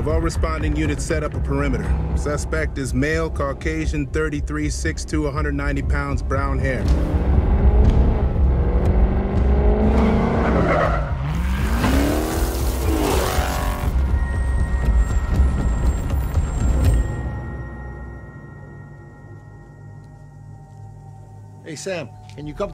all responding units set up a perimeter. Suspect is male, Caucasian, 33, 6'2", 190 pounds, brown hair. Hey, Sam, can you come